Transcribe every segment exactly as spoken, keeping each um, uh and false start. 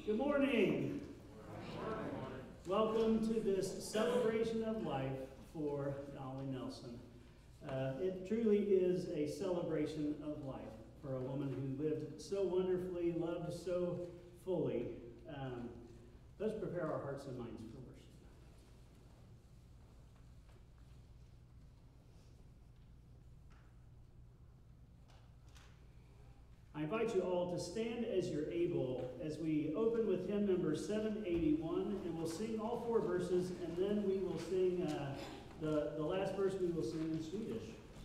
Good morning. Welcome to this celebration of life for Dolly Nelson. Uh, it truly is a celebration of life for a woman who lived so wonderfully, loved so fully. Um, let's prepare our hearts and minds for worship. I invite you all to stand as you're able as we open with hymn number seven eighty-one, and we'll sing all four verses, and then we will sing uh, the, the last verse we will sing in Swedish.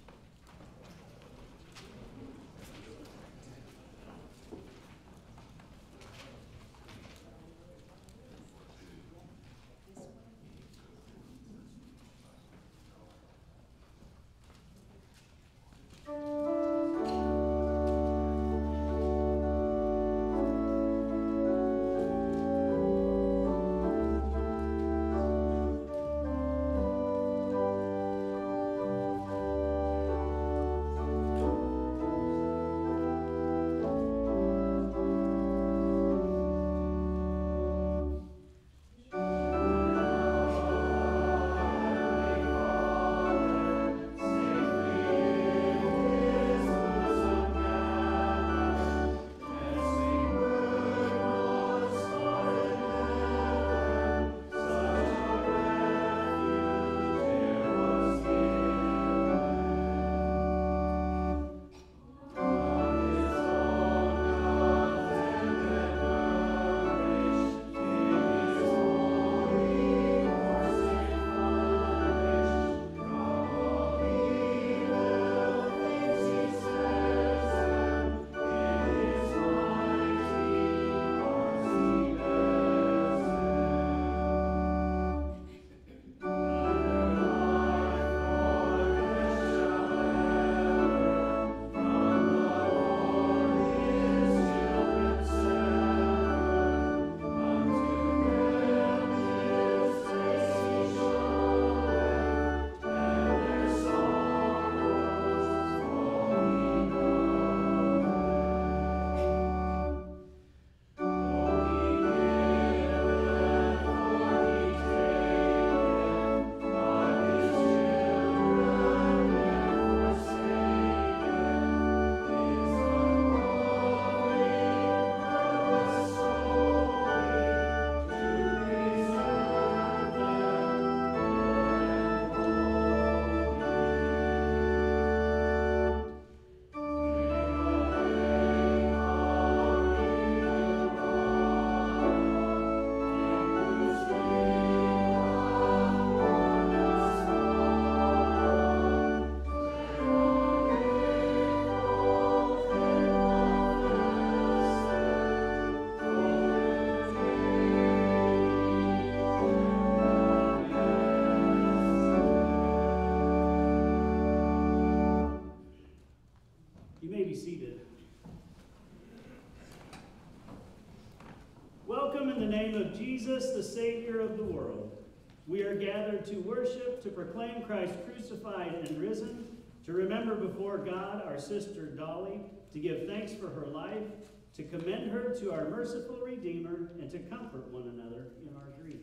Jesus, the Savior of the world. We are gathered to worship, to proclaim Christ crucified and risen, to remember before God our sister Dolly, to give thanks for her life, to commend her to our merciful Redeemer, and to comfort one another in our grief.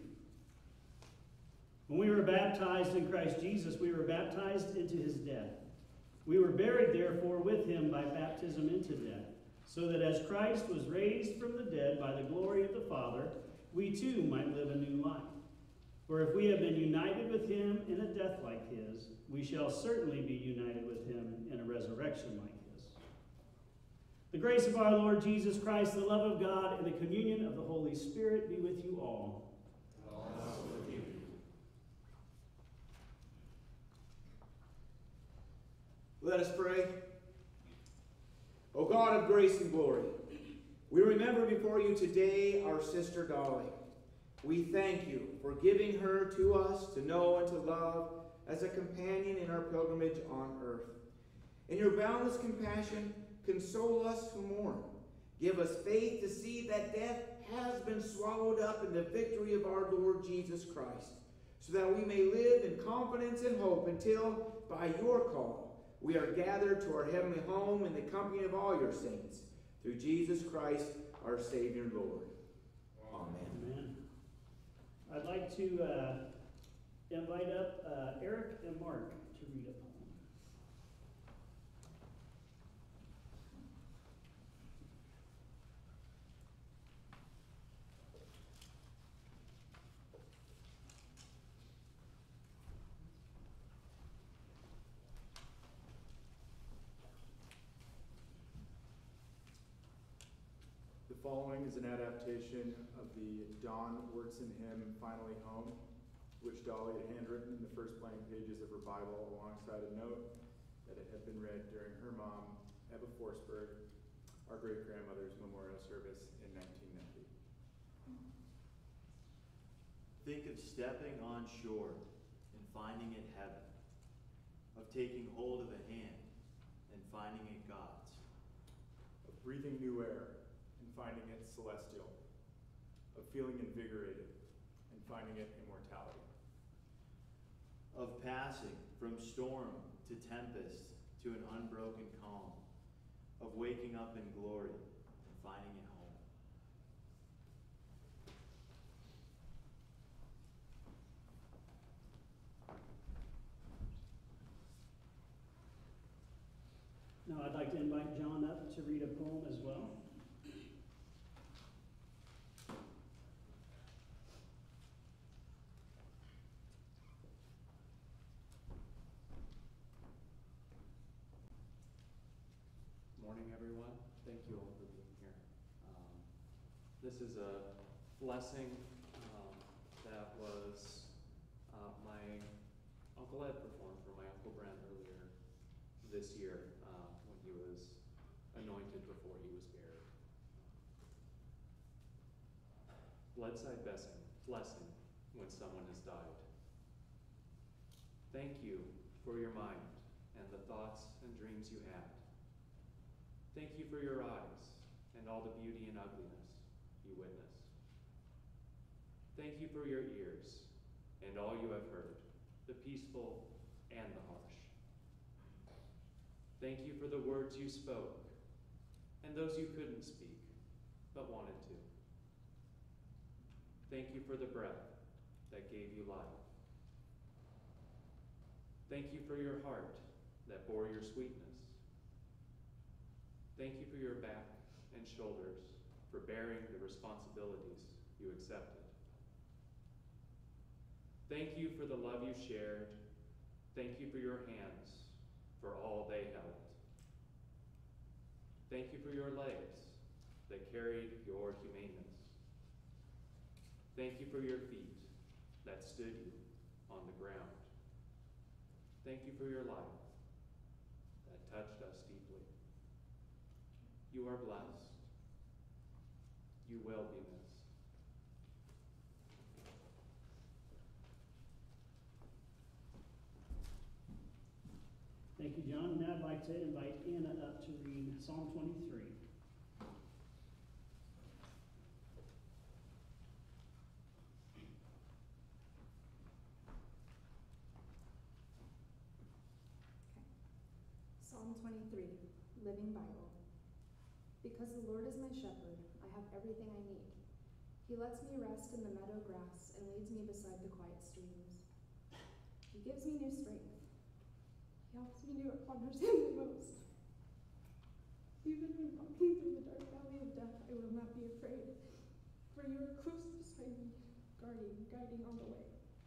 When we were baptized in Christ Jesus, we were baptized into his death. We were buried, therefore, with him by baptism into death, so that as Christ was raised from the dead by the glory of the Father, we too might live a new life. For if we have been united with him in a death like his, we shall certainly be united with him in a resurrection like his. The grace of our Lord Jesus Christ, the love of God, and the communion of the Holy Spirit be with you all. And also with you. Let us pray. O God of grace and glory, we remember before you today our sister Dolly. We thank you for giving her to us to know and to love as a companion in our pilgrimage on earth. In your boundless compassion, console us who mourn. Give us faith to see that death has been swallowed up in the victory of our Lord Jesus Christ, so that we may live in confidence and hope until, by your call, we are gathered to our heavenly home in the company of all your saints. Through Jesus Christ, our Savior and Lord. Amen. Amen. I'd like to uh, invite up uh, Eric and Mark to read a poem. The following is an adaptation of the Dawn Wurtzen hymn, Finally Home, which Dolly had handwritten in the first blank pages of her Bible alongside a note that it had been read during her mom, Ebba Forsberg, our great-grandmother's memorial service in nineteen ninety. Think of stepping on shore and finding it heaven, of taking hold of a hand and finding it God's, Of breathing new air and finding it celestial, of feeling invigorated and finding it immortality. of passing from storm to tempest to an unbroken calm, of waking up in glory and finding it home. Now I'd like to invite John up to read a poem as well. Morning, everyone. Thank you all for being here. Um, this is a blessing um, that was uh, my Uncle Ed performed for my Uncle Brent earlier this year uh, when he was anointed before he was buried. Bedside blessing, blessing when someone has died. Thank you for your mind and the thoughts and dreams you had. Thank you for your eyes and all the beauty and ugliness you witnessed. Thank you for your ears and all you have heard, the peaceful and the harsh. Thank you for the words you spoke and those you couldn't speak but wanted to. Thank you for the breath that gave you life. Thank you for your heart that bore your sweetness. Thank you for your back and shoulders for bearing the responsibilities you accepted. Thank you for the love you shared. Thank you for your hands for all they held. Thank you for your legs that carried your humaneness. Thank you for your feet that stood you on the ground. Thank you for your life that touched us deeply. You are blessed. You will be missed. Thank you, John. Now I'd like to invite Anna up to read Psalm twenty-three. Psalm twenty-three, Living Bible. Because the Lord is my shepherd, I have everything I need. He lets me rest in the meadow grass and leads me beside the quiet streams. He gives me new strength. He helps me do what honors him the most. Even when walking through the dark valley of death, I will not be afraid, for you are close beside me, guarding, guiding all the way.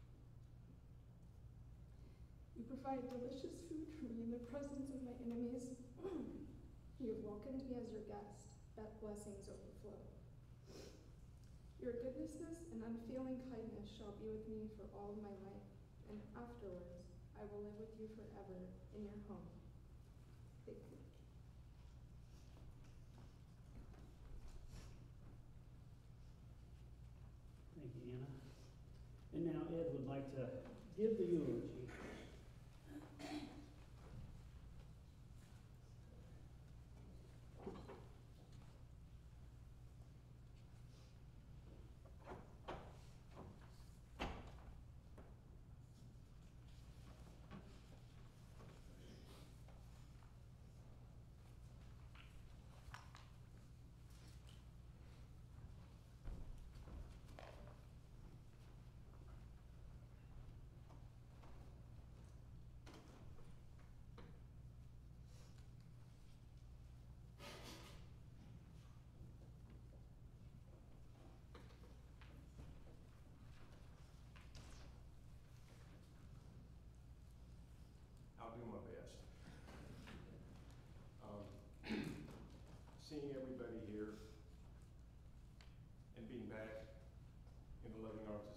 You provide delicious food for me in the presence of my enemies. You have welcomed me as your guest, that blessings overflow. Your goodness and unfailing kindness shall be with me for all of my life, and afterwards I will live with you forever in your home. Thank you. Thank you, Anna. And now Ed would like to give the eulogy.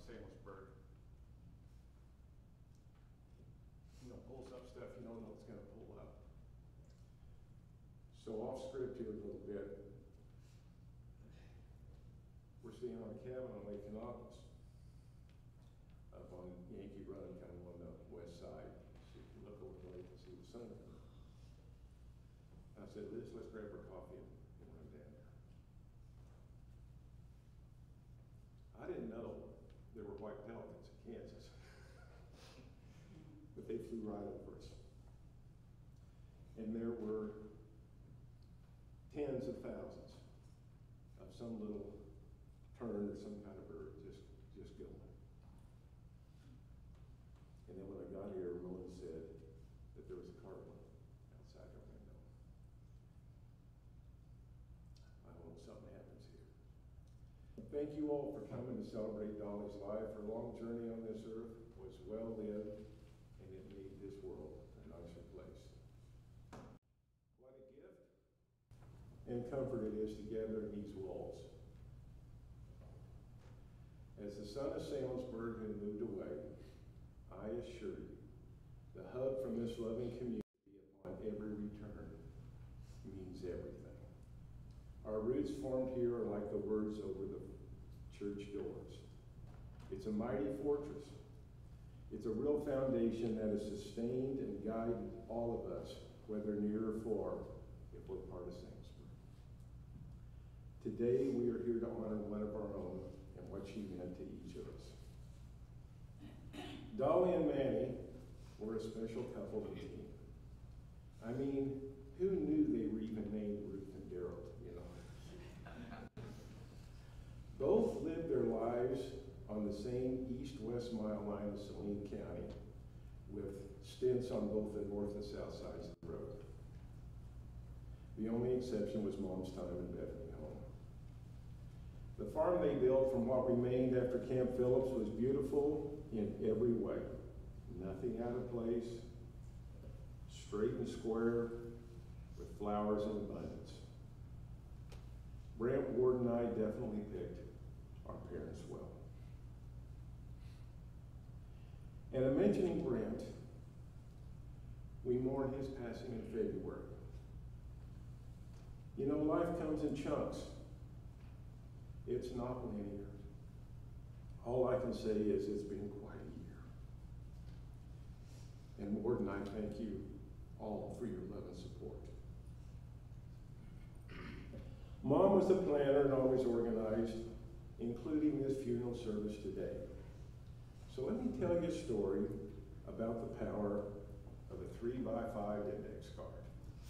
Salisbury. You know, pulls up stuff you don't know it's going to pull up. So off script here a little bit. We're staying on a cabin on Lake Canopus, up on Yankee Run, kind of on the west side. So you can look over the lake and see the sun. I said, Liz, let's grab our coffee and run down there. I didn't know there were white pelicans in Kansas, but they flew right over us. And there were tens of thousands of some little tern or some kind of bird just, just going. And then when I got here, Roland said that there was a cardinal outside our window. I hope something happens here. Thank you all for coming to celebrate Dolly's life. Her long journey on this earth was well lived, and it made this world a nicer place. What a gift and comfort it is to gather in these walls. As the son of Salisbury who moved away, I assure you, the hug from this loving community upon every return means everything. Our roots formed here are like the words over the church doors. It's a mighty fortress. It's a real foundation that has sustained and guided all of us, whether near or far, if we're part of Salisbury. Today, we are here to honor one of our own and what she meant to each of us. Dolly and Manny were a special couple and team. I mean, who knew they were even named Ruth and Daryl, you know? Both lived their lives on the same east-west mile line of Saline County, with stints on both the north and south sides of the road. The only exception was Mom's time in Bethany home. The farm they built from what remained after Camp Phillips was beautiful in every way. Nothing out of place, straight and square, with flowers in abundance. Brant Ward and I definitely picked our parents well. And in mentioning Brant, we mourn his passing in February. You know, life comes in chunks. It's not linear. All I can say is it's been quite a year. And Ward and I thank you all for your love and support. Mom was the planner and always organized, including this funeral service today. So let me tell you a story about the power of a three by five index card.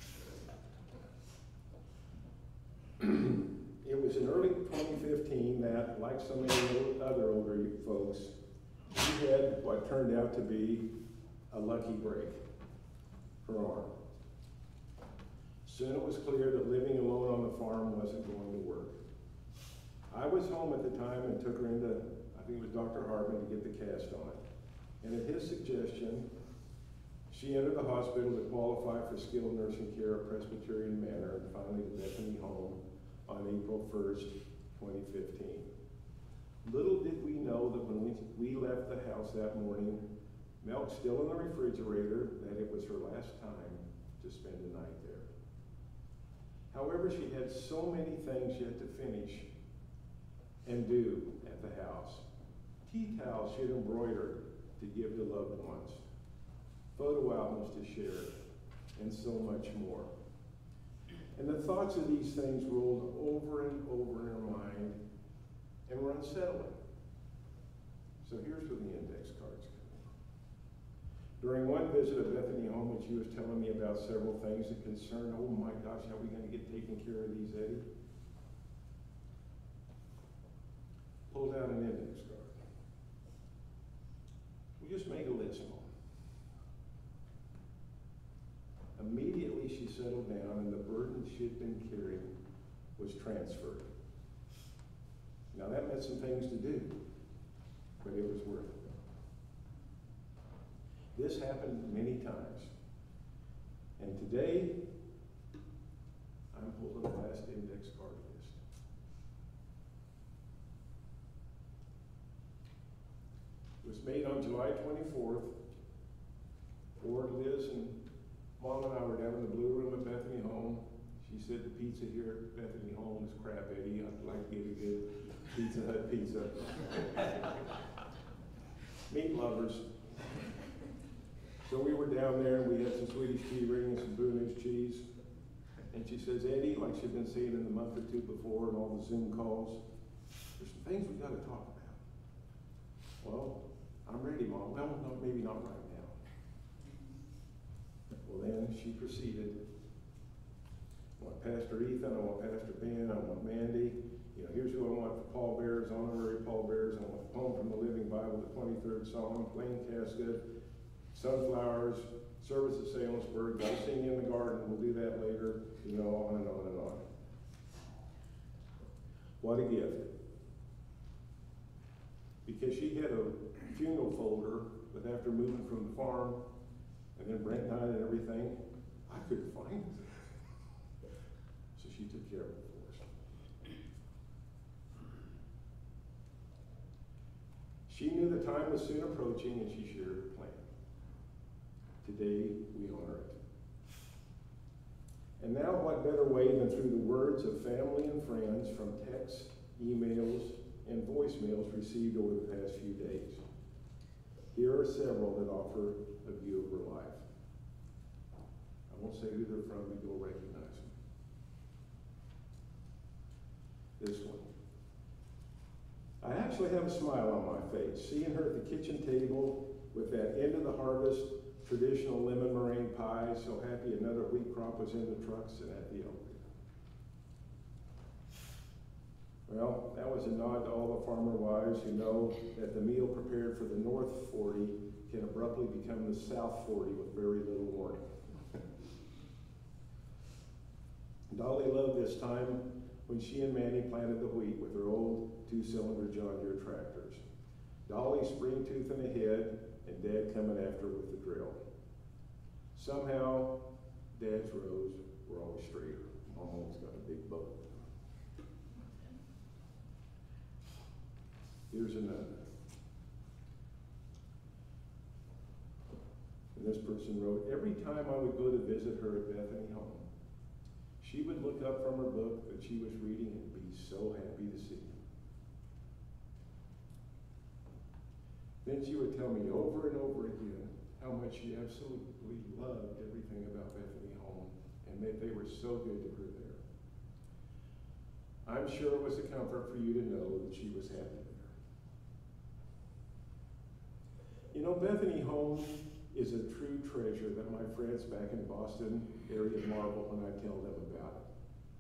It was in early twenty fifteen that, like so many other older folks, she had what turned out to be a lucky break, her arm. Soon it was clear that living alone on the farm wasn't going to work. I was home at the time and took her into, I think it was Doctor Hartman, to get the cast on it. And at his suggestion, she entered the hospital to qualify for skilled nursing care at Presbyterian Manor and finally to Bethany Home on April first, twenty fifteen. Little did we know that when we, we left the house that morning, milk still in the refrigerator, that it was her last time to spend the night there. However, she had so many things yet to finish and do at the house. Tea towels she had embroidered to give to loved ones, photo albums to share, and so much more. And the thoughts of these things rolled over and over in her mind and were unsettling. So here's where the index cards come in. During one visit at Bethany Home, when she was telling me about several things that concerned, oh my gosh, how are we going to get taken care of these, Eddie? Pulled out an index card. We just made a list, Mom. Immediately she settled down and the burden she had been carrying was transferred. Now that meant some things to do, but it was worth it. This happened many times. And today, I'm holding the last index card list. It was made on July twenty-fourth. Lord, Liz and Mom and I were down in the blue room at Bethany Home. She said the pizza here at Bethany Home is crap, Eddie. I'd like to get a good Pizza Hut pizza. Meat lovers. So we were down there and we had some Swedish tea ring and some Boonage cheese. And she says, Eddie, like she'd been saying in the month or two before and all the Zoom calls, there's some things we got to talk about. Well, I'm ready, Mom. Well, no, maybe not right now. Well, then she proceeded. I want Pastor Ethan, I want Pastor Ben, I want Mandy. You know, here's who I want for pallbearers, honorary pallbearers. I want the poem from the Living Bible, the twenty-third Psalm, plain casket, sunflowers, service at Salisbury, gotta sing in the garden, we'll do that later, you know, on and on and on. What a gift. Because she had a funeral folder, but after moving from the farm, and then Brent died and everything, I couldn't find it. So she took care of it for us. She knew the time was soon approaching and she shared her plan. Today, we honor it. And now, what better way than through the words of family and friends from texts, emails, and voicemails received over the past few days. Here are several that offer a view of her life. I won't say who they're from, but you'll recognize them. This one. I actually have a smile on my face, seeing her at the kitchen table with that end of the harvest traditional lemon meringue pie, so happy another wheat crop was in the trucks and at the elevator. Well, that was a nod to all the farmer wives who know that the meal prepared for the North forty can abruptly become the South forty with very little warning. Dolly loved this time when she and Manny planted the wheat with her old two-cylinder John Deere tractors. Dolly spring-toothing ahead, and Dad coming after with the drill. Somehow, Dad's rows were always straighter. Mom always got a big boat. Here's another. And this person wrote, every time I would go to visit her at Bethany Home, she would look up from her book that she was reading and be so happy to see me. Then she would tell me over and over again how much she absolutely loved everything about Bethany Home and that they were so good to her there. I'm sure it was a comfort for you to know that she was happy there. You know, Bethany Home is a true treasure that my friends back in Boston area marvel when I tell them about it.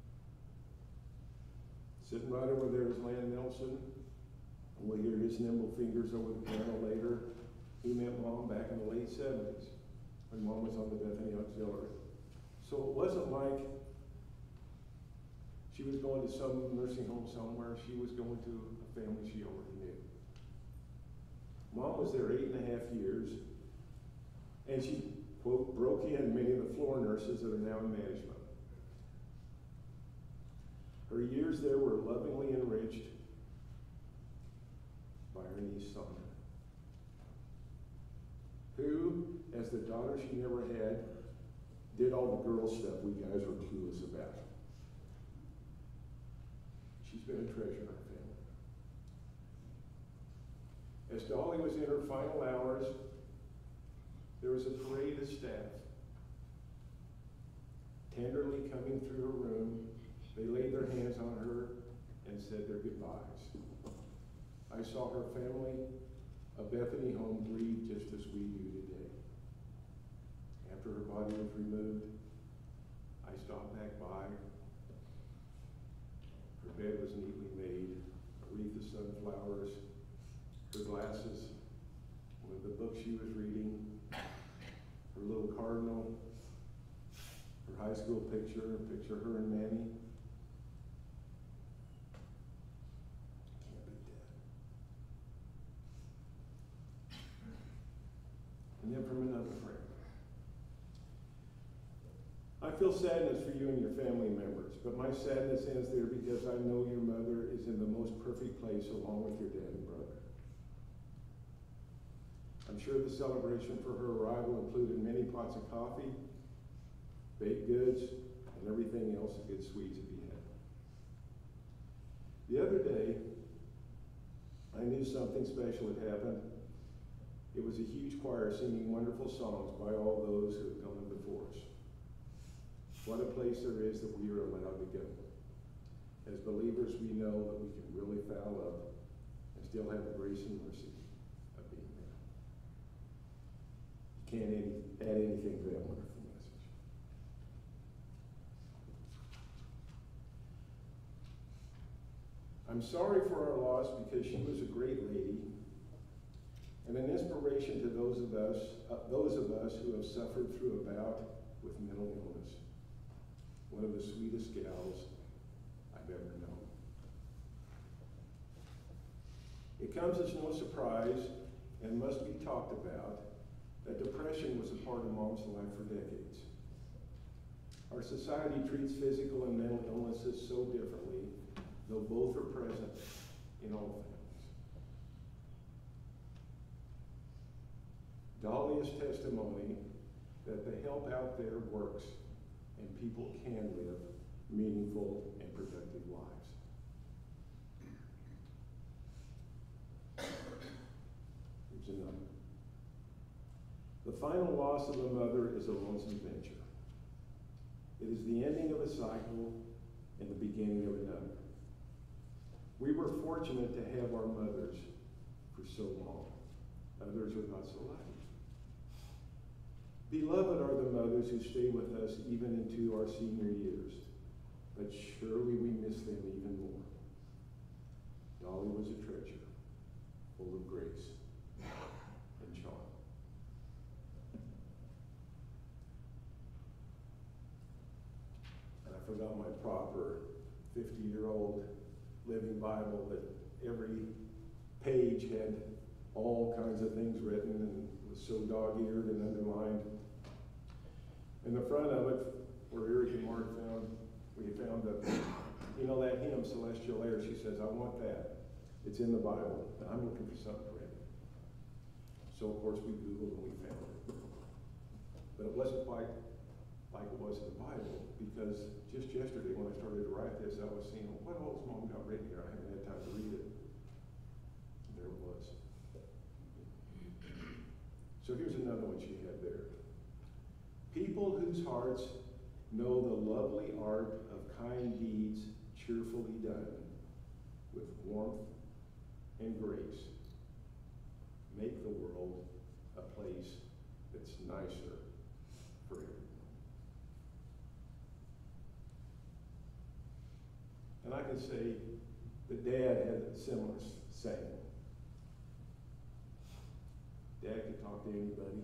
Sitting right over there is Lan Nelson. We'll hear his nimble fingers over the piano later. He met Mom back in the late seventies when Mom was on the Bethany Auxiliary. So it wasn't like she was going to some nursing home somewhere. She was going to a family she already knew. Mom was there eight and a half years, and she, quote, broke in many of the floor nurses that are now in management. Her years there were lovingly enriched by her niece Sonia, who, as the daughter she never had, did all the girl stuff we guys were clueless about. She's been a treasure in our family. As Dolly was in her final hours, there was a parade of staff. Tenderly coming through her room, they laid their hands on her and said their goodbyes. I saw her family of Bethany Home grieve just as we do today. After her body was removed, I stopped back by. Her bed was neatly made, a wreath of sunflowers, her glasses, with the book she was reading, her little cardinal, her high school picture, a picture of her and Manny. Can't beat that. And then from another friend. I feel sadness for you and your family members, but my sadness ends there because I know your mother is in the most perfect place along with your dad and brother. I'm sure the celebration for her arrival included many pots of coffee, baked goods, and everything else that good sweets to be had. The other day, I knew something special had happened. It was a huge choir singing wonderful songs by all those who have gone before us. What a place there is that we are allowed to go. As believers, we know that we can really foul up and still have the grace and mercy of being there. You can't any, add anything to that wonderful message. I'm sorry for our loss because she was a great lady and an inspiration to those of us, uh, those of us who have suffered through a bout with mental illness. One of the sweetest gals I've ever known. It comes as no surprise and must be talked about that depression was a part of Mom's life for decades. Our society treats physical and mental illnesses so differently, though both are present in all families. Dolly is testimony that the help out there works and people can live meaningful and productive lives. Here's another. The final loss of a mother is a lonesome venture. It is the ending of a cycle and the beginning of another. We were fortunate to have our mothers for so long. Others are not so lucky. Beloved are the mothers who stay with us even into our senior years, but surely we miss them even more. Dolly was a treasure, full of grace and charm. And I forgot my proper fifty-year-old Living Bible that every page had all kinds of things written and was so dog-eared and underlined. In the front of it, where Eric and Mark found, we found that, you know, that hymn, Celestial Air, she says, I want that. It's in the Bible, and I'm looking for something ready. So, of course, we Googled and we found it. But it wasn't quite like it was in the Bible, because just yesterday when I started to write this, I was seeing, well, what else Mom got written here? I haven't had time to read it. And there it was. So here's another one she had there. People whose hearts know the lovely art of kind deeds cheerfully done with warmth and grace make the world a place that's nicer for everyone. And I can say that Dad had a similar saying. Dad could talk to anybody.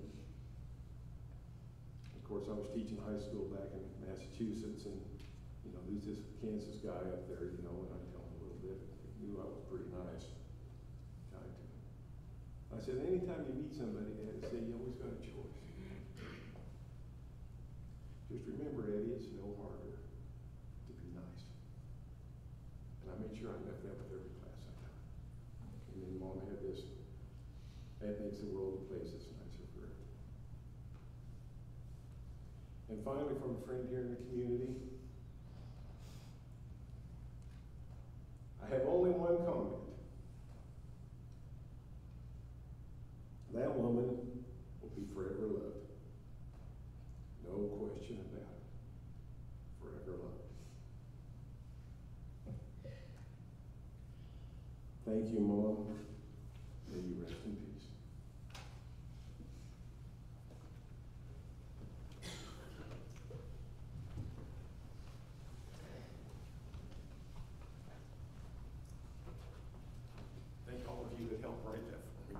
Of course, I was teaching high school back in Massachusetts, and you know, there's this Kansas guy up there, you know, and I tell him a little bit. He knew I was pretty nice. Tried to. I said, anytime you meet somebody, Dad, say you always got a choice. Just remember, Eddie, it's no harder to be nice. And I made sure I left that with every class I taught. And then Mom had this. That makes the world a place that's nicer for everyone. And finally, from a friend here in the community, I have only one comment. That woman will be forever loved. No question about it. Forever loved. Thank you, Mom. May you rest in peace. Thank all of you that helped write that for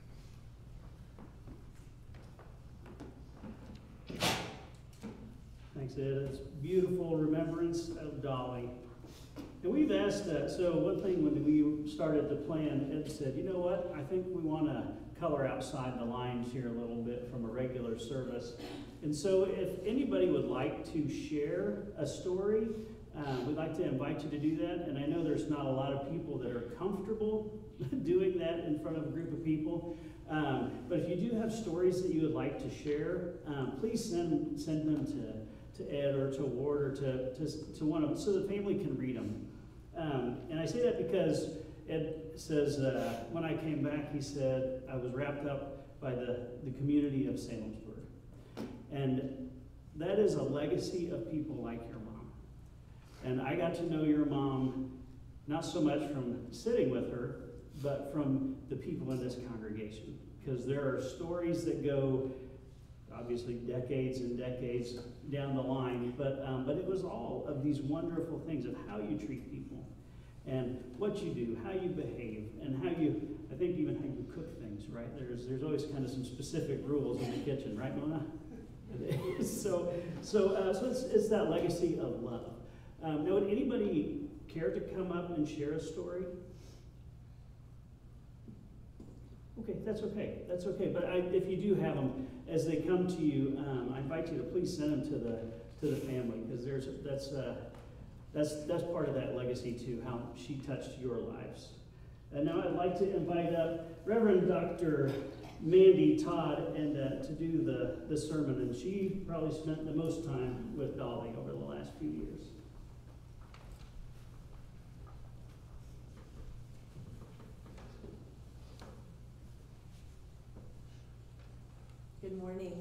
me. Thanks, Ed. It's beautiful remembrance of Dolly. And we've asked, uh, so one thing when we started to plan, Ed said, you know what, I think we want to color outside the lines here a little bit from a regular service. And so if anybody would like to share a story um, we'd like to invite you to do that. And I know there's not a lot of people that are comfortable doing that in front of a group of people. Um, but if you do have stories that you would like to share, um, please send send them to, to Ed or to Ward or to, to, to one of them so the family can read them. Um, and I say that because Ed says, uh, when I came back, he said, I was wrapped up by the, the community of Salemsburg. And that is a legacy of people like your mom. And I got to know your mom not so much from sitting with her, but from the people in this congregation. Because there are stories that go, obviously, decades and decades down the line, but, um, but it was all of these wonderful things of how you treat people, and what you do, how you behave, and how you, I think even how you cook things, right? There's, there's always kind of some specific rules in the kitchen, right, Mona? so so, uh, so it's, it's that legacy of love. Um, now, would anybody care to come up and share a story? Okay, that's okay. That's okay. But I, if you do have them, as they come to you, um, I invite you to please send them to the to the family, because there's that's uh, that's that's part of that legacy too. How she touched your lives. And now I'd like to invite up Reverend Doctor Mandy Todd and uh, to do the the sermon, and she probably spent the most time with Dolly over the last few years. Good morning.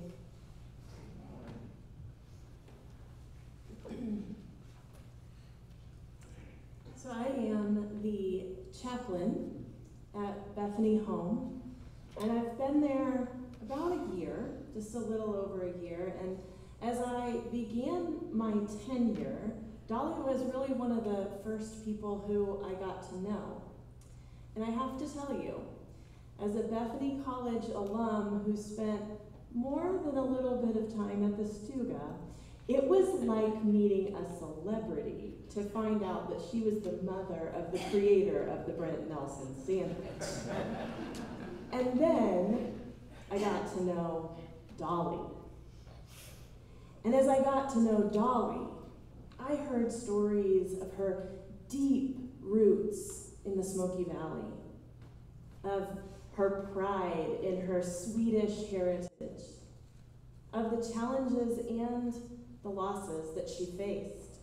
So I am the chaplain at Bethany Home, and I've been there about a year, just a little over a year, and as I began my tenure, Dolly was really one of the first people who I got to know. And I have to tell you, as a Bethany College alum who spent more than a little bit of time at the Stuga, it was like meeting a celebrity to find out that she was the mother of the creator of the Brent Nelson sandwich. And then I got to know Dolly. And as I got to know Dolly, I heard stories of her deep roots in the Smoky Valley, of her pride in her Swedish heritage, of the challenges and the losses that she faced.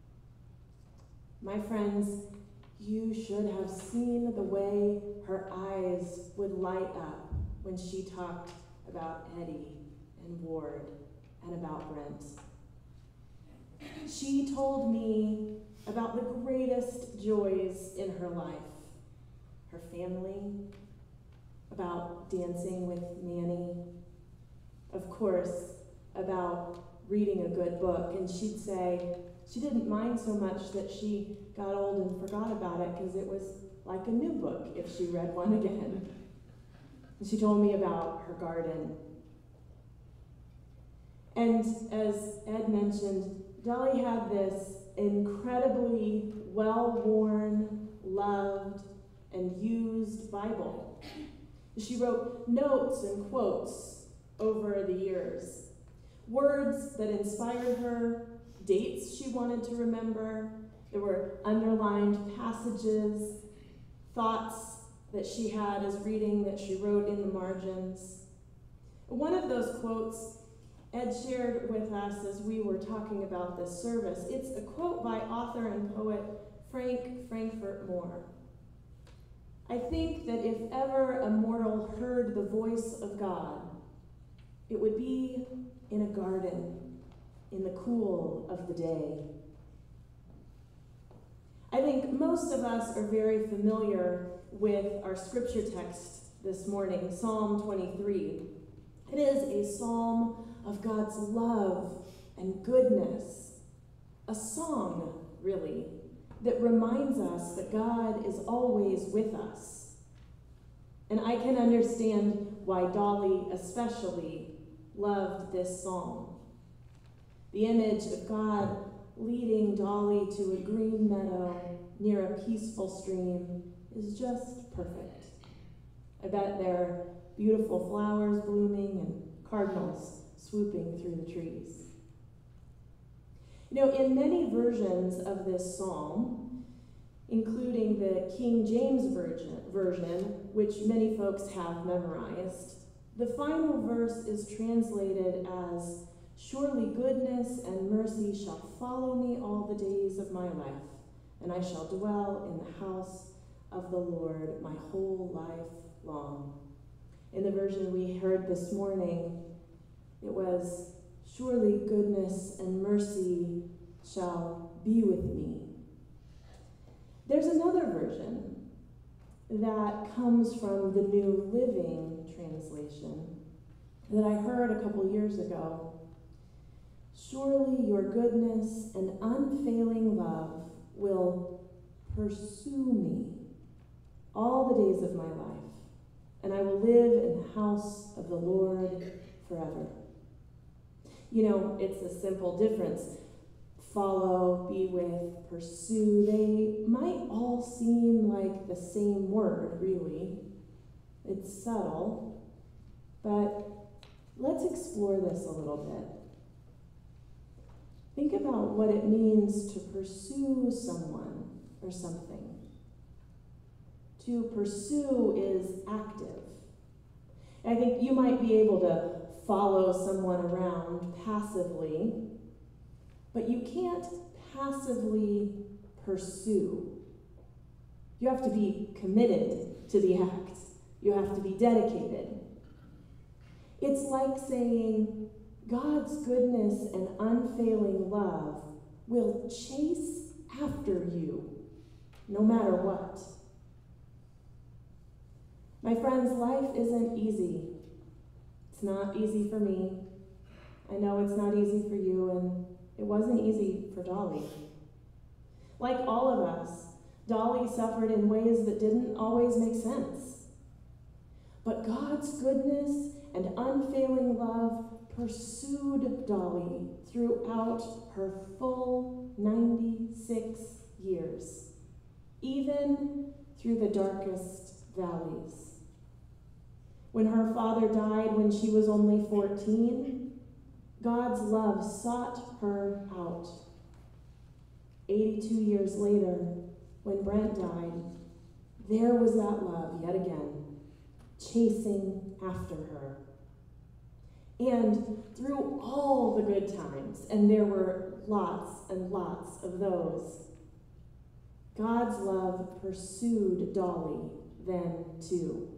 My friends, you should have seen the way her eyes would light up when she talked about Eddie and Ward and about Brent. She told me about the greatest joys in her life, her family, about dancing with Nanny, of course, about reading a good book. And she'd say she didn't mind so much that she got old and forgot about it, because it was like a new book if she read one again. And she told me about her garden. And as Ed mentioned, Dolly had this incredibly well-worn, loved, and used Bible. She wrote notes and quotes over the years, words that inspired her, dates she wanted to remember. There were underlined passages, thoughts that she had as reading that she wrote in the margins. One of those quotes Ed shared with us as we were talking about this service. It's a quote by author and poet Frank Frankfurt Moore. I think that if ever a mortal heard the voice of God, it would be in a garden, in the cool of the day. I think most of us are very familiar with our scripture text this morning, Psalm twenty-three. It is a psalm of God's love and goodness, a song, really, that reminds us that God is always with us. And I can understand why Dolly especially loved this psalm. The image of God leading Dolly to a green meadow near a peaceful stream is just perfect. I bet there are beautiful flowers blooming and cardinals swooping through the trees. You know, in many versions of this psalm, including the King James version, version, which many folks have memorized, the final verse is translated as, "Surely goodness and mercy shall follow me all the days of my life, and I shall dwell in the house of the Lord my whole life long." In the version we heard this morning, it was, "Surely goodness and mercy shall be with me." There's another version that comes from the New Living Translation that I heard a couple years ago. "Surely your goodness and unfailing love will pursue me all the days of my life, and I will live in the house of the Lord forever." You know, it's a simple difference. Follow, be with, pursue, they might all seem like the same word, really. It's subtle, but let's explore this a little bit. Think about what it means to pursue someone or something. To pursue is active. I think you might be able to follow someone around passively, but you can't passively pursue. You have to be committed to the act. You have to be dedicated. It's like saying, God's goodness and unfailing love will chase after you, no matter what. My friends, life isn't easy. It's not easy for me. I know it's not easy for you, and it wasn't easy for Dolly. Like all of us, Dolly suffered in ways that didn't always make sense. But God's goodness and unfailing love pursued Dolly throughout her full ninety-six years, even through the darkest valleys. When her father died when she was only fourteen, God's love sought her out. eighty-two years later, when Brent died, there was that love yet again, chasing after her. And through all the good times, and there were lots and lots of those, God's love pursued Dolly then too.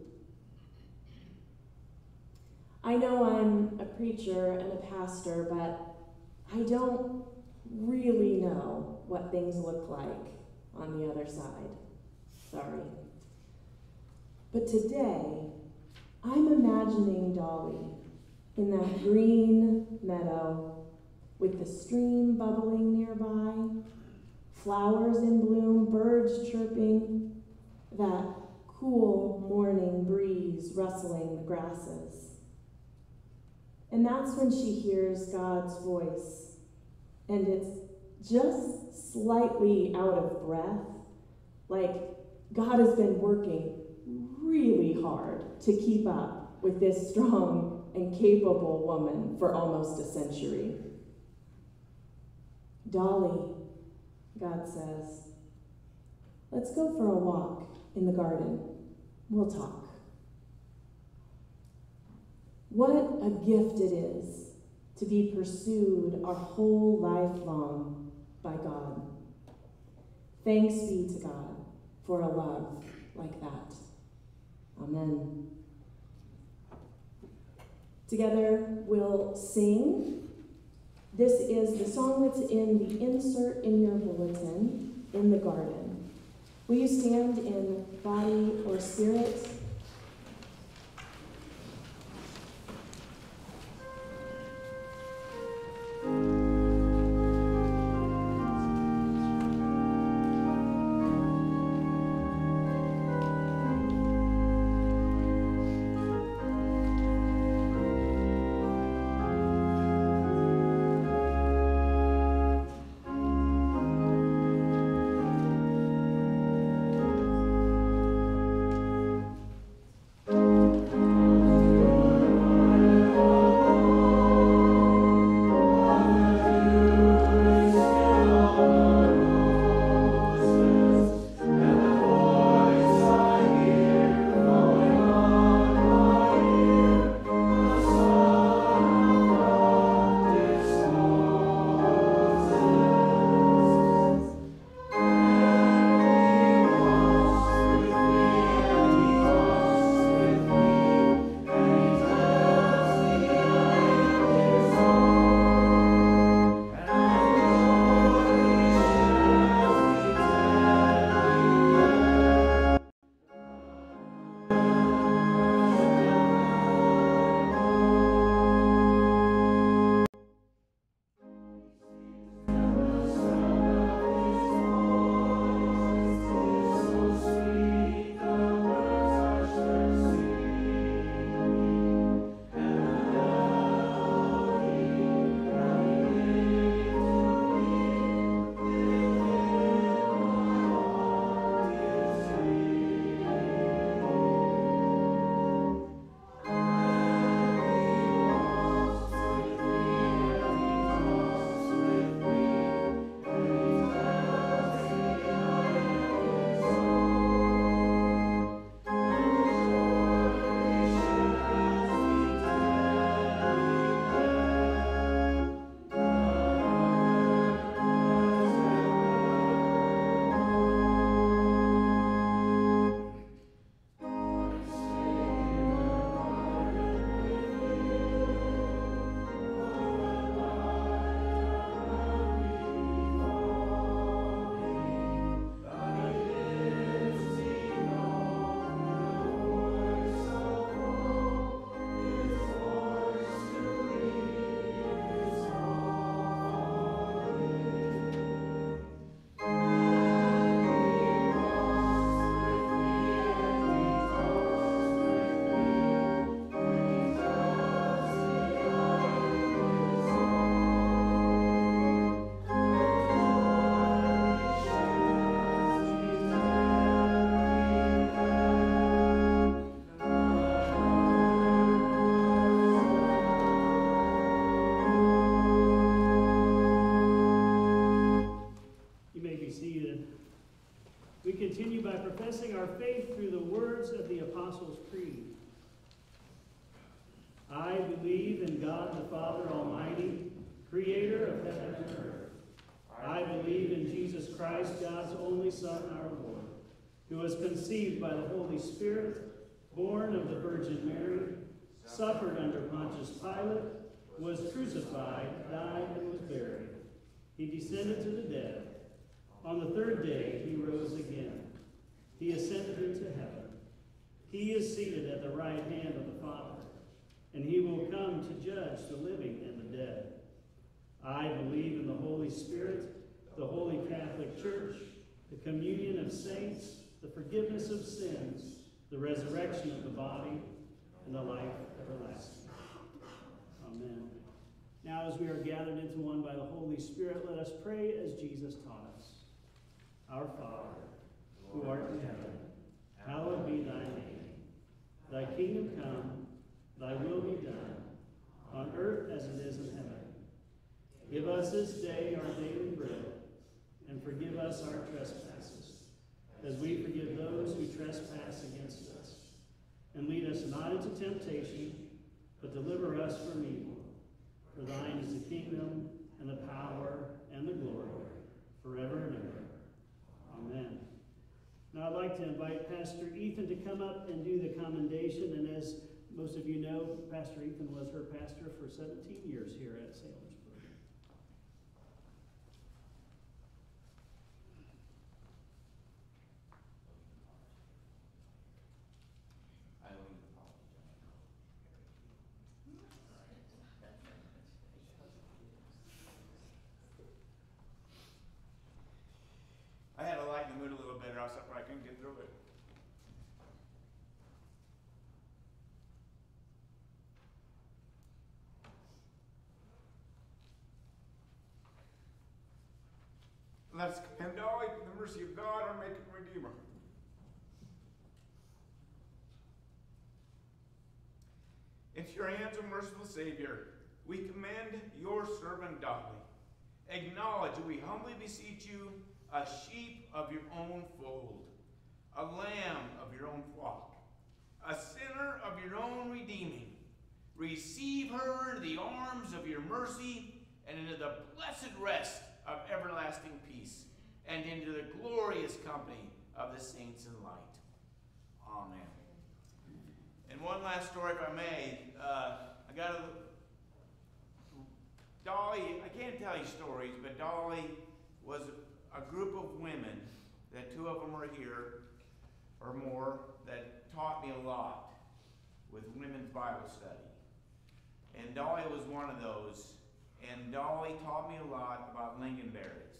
I know I'm a preacher and a pastor, but I don't really know what things look like on the other side. Sorry. But today, I'm imagining Dolly in that green meadow with the stream bubbling nearby, flowers in bloom, birds chirping, that cool morning breeze rustling the grasses. And that's when she hears God's voice, and it's just slightly out of breath, like God has been working really hard to keep up with this strong and capable woman for almost a century. Dolly, God says, let's go for a walk in the garden. We'll talk. What a gift it is to be pursued our whole life long by God. Thanks be to God for a love like that. Amen. Together we'll sing. This is the song that's in the insert in your bulletin, In the Garden. Will you stand in body or spirit? our faith through the words of the Apostles' Creed. I believe in God the Father Almighty, creator of heaven and earth. I believe in Jesus Christ, God's only Son, our Lord, who was conceived by the Holy Spirit, born of the Virgin Mary, suffered under Pontius Pilate, was crucified, died, and was buried. He descended to the dead. On the third day he rose again. He ascended into heaven. He is seated at the right hand of the Father, and he will come to judge the living and the dead. I believe in the Holy Spirit, the Holy Catholic Church, the communion of saints, the forgiveness of sins, the resurrection of the body, and the life everlasting. Amen. Now, as we are gathered into one by the Holy Spirit, let us pray as Jesus taught us. Our Father, who art in heaven, hallowed be thy name. Thy kingdom come, thy will be done, on earth as it is in heaven. Give us this day our daily bread, and forgive us our trespasses, as we forgive those who trespass against us. And lead us not into temptation, but deliver us from evil. For thine is the kingdom, and the power, and the glory, forever and ever. Amen. Now I'd like to invite Pastor Ethan to come up and do the commendation. And as most of you know, Pastor Ethan was her pastor for seventeen years here at Salinsburg. I had to lighten the mood a little bit, or else I couldn't get through it. Let's commend Dolly to the mercy of God, our Maker and Redeemer. Into your hands, O merciful Savior, we commend your servant Dolly. Acknowledge, we humbly beseech you, a sheep of your own fold, a lamb of your own flock, a sinner of your own redeeming. Receive her into the arms of your mercy and into the blessed rest of everlasting peace and into the glorious company of the saints in light. Amen. And one last story, if I may. Uh, I got a Dolly, I can't tell you stories, but Dolly was a group of women, that two of them are here, or more, that taught me a lot with women's Bible study. And Dolly was one of those, and Dolly taught me a lot about lingonberries.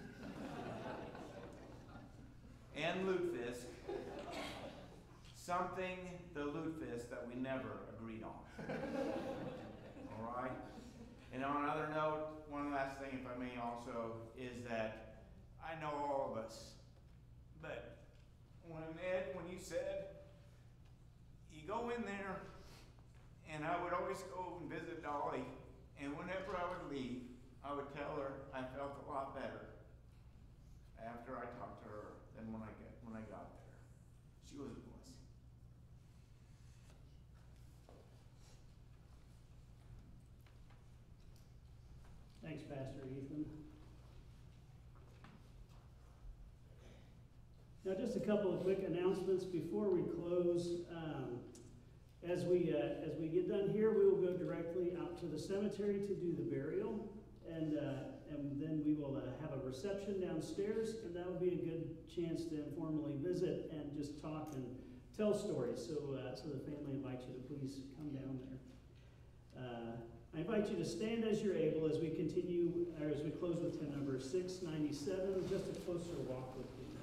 and lutefisk, something, the lutefisk, that we never agreed on. All right? And on another note, one last thing, if I may also, is that I know all of us, but when Ed, when you said, you go in there, and I would always go and visit Dolly, and whenever I would leave, I would tell her I felt a lot better after I talked to her than when I get when I got there. She was a blessing. Thanks, Pastor Ethan. Now, just a couple of quick announcements before we close. Um, as we uh, as we get done here, we will go directly out to the cemetery to do the burial, and uh, and then we will uh, have a reception downstairs, and that will be a good chance to informally visit and just talk and tell stories. So, uh, so the family invites you to please come down there. Uh, I invite you to stand as you're able as we continue, or as we close with hymn number six ninety-seven, just a closer walk with you.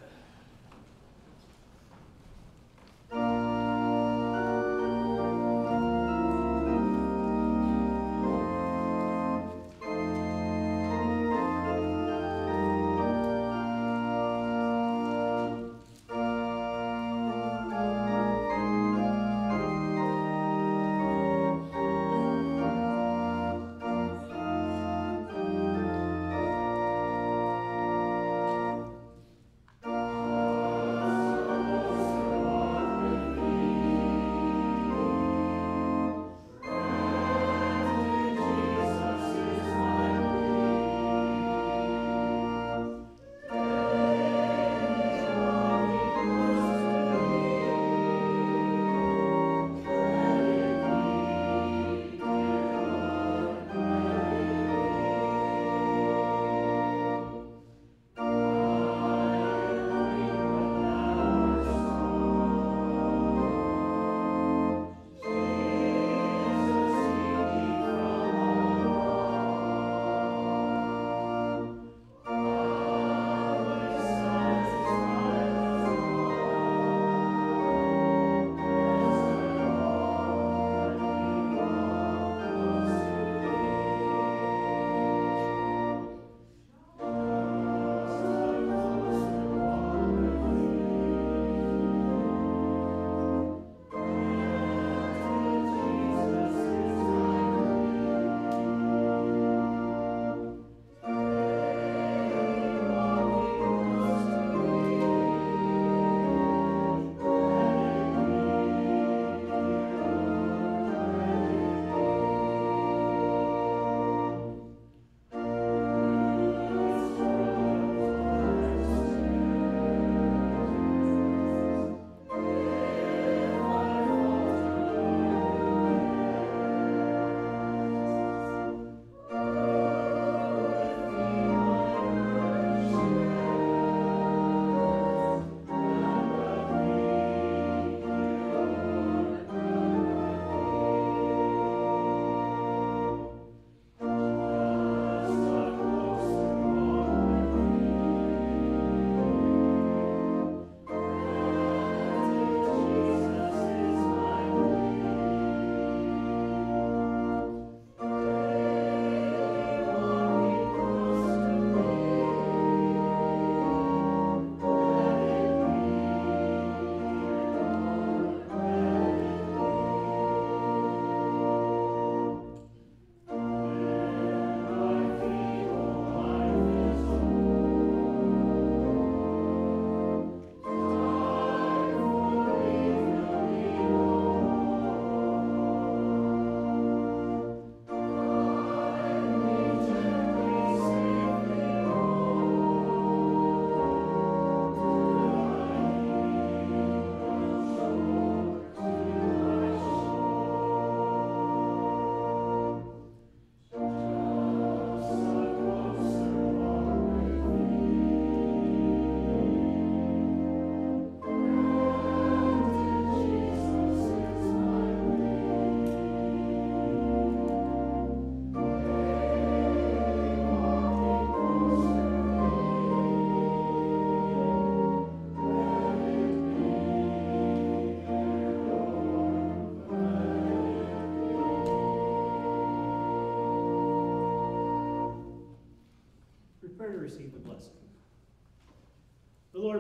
Thank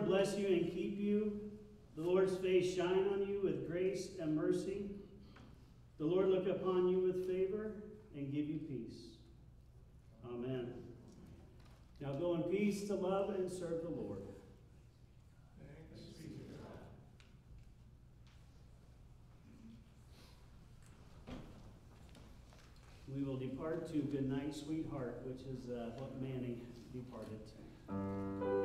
bless you and keep you. The Lord's face shine on you with grace and mercy. The Lord look upon you with favor and give you peace. Amen. Now go in peace to love and serve the Lord. Thanks be to God. We will depart to Good Night, Sweetheart, which is uh, what Manny departed to.